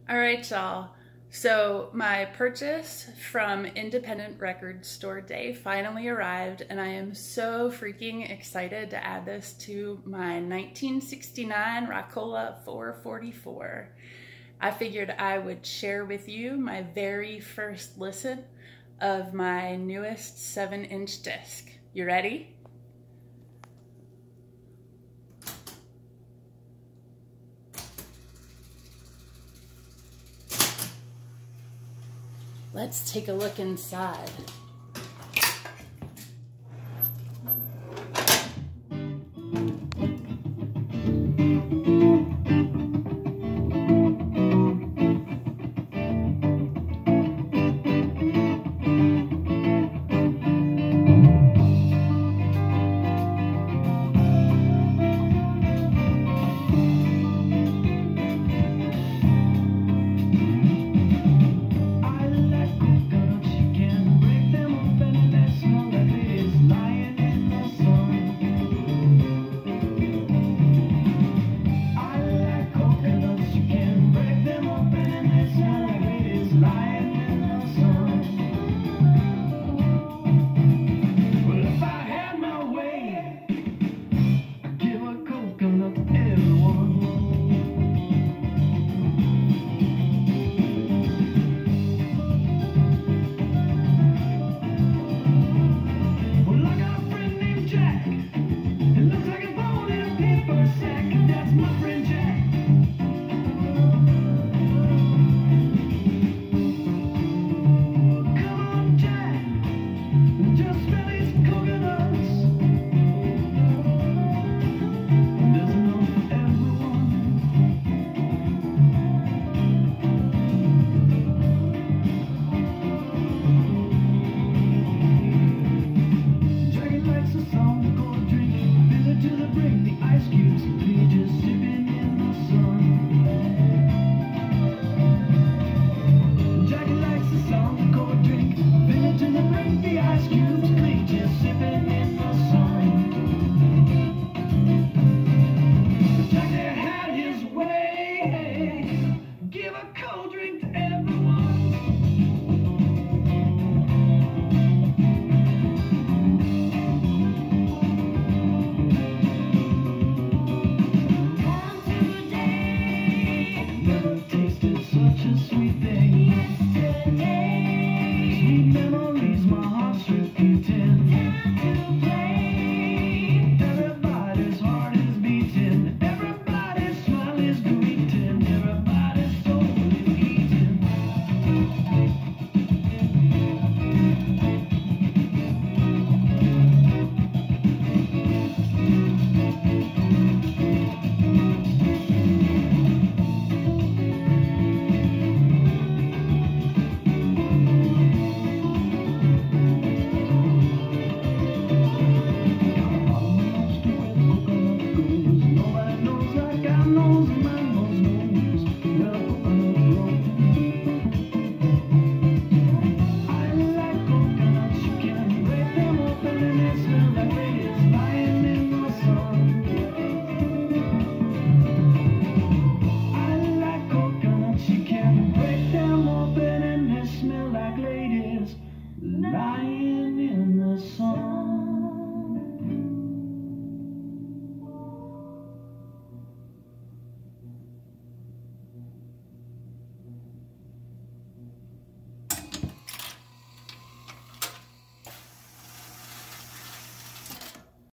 All right, y'all. So my purchase from Independent Record Store Day finally arrived, and I am so freaking excited to add this to my 1969 Rockola 444. I figured I would share with you my very first listen of my newest 7-inch disc. You ready? Let's take a look inside.